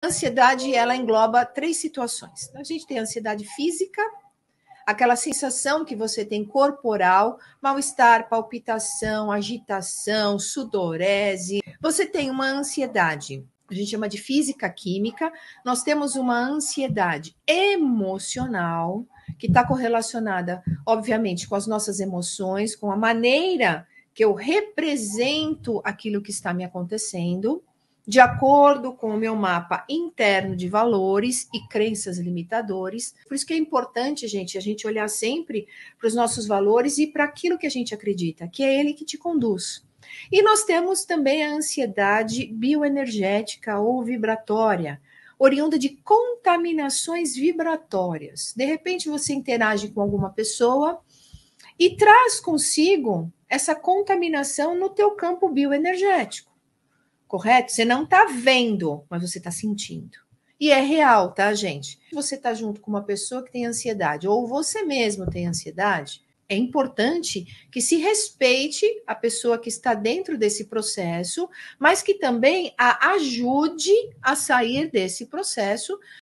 A ansiedade, ela engloba 3 situações. A gente tem a ansiedade física, aquela sensação que você tem corporal, mal-estar, palpitação, agitação, sudorese. Você tem uma ansiedade, a gente chama de física química. Nós temos uma ansiedade emocional, que está correlacionada, obviamente, com as nossas emoções, com a maneira que eu represento aquilo que está me acontecendo, de acordo com o meu mapa interno de valores e crenças limitadores. Por isso que é importante, gente, a gente olhar sempre para os nossos valores e para aquilo que a gente acredita, que é ele que te conduz. E nós temos também a ansiedade bioenergética ou vibratória, oriunda de contaminações vibratórias. De repente você interage com alguma pessoa e traz consigo essa contaminação no teu campo bioenergético. Correto? Você não está vendo, mas você está sentindo. E é real, tá, gente? Se você está junto com uma pessoa que tem ansiedade, ou você mesmo tem ansiedade, é importante que se respeite a pessoa que está dentro desse processo, mas que também a ajude a sair desse processo,